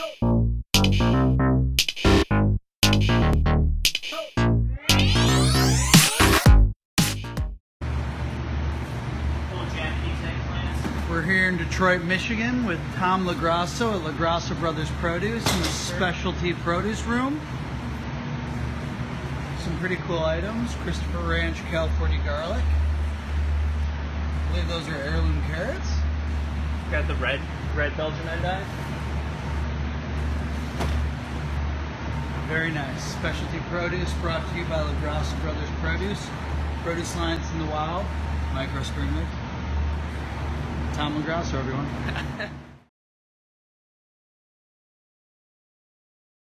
We're here in Detroit, Michigan with Tom LaGrasso at LaGrasso Bros Produce in the specialty produce room. Some pretty cool items. Christopher Ranch California garlic. I believe those are heirloom carrots. Got the red Belgian endive. Very nice. Specialty produce brought to you by LaGrasso Bros Produce. Produce lines in the wild. Micro spring mix. Tom LaGrasso, everyone.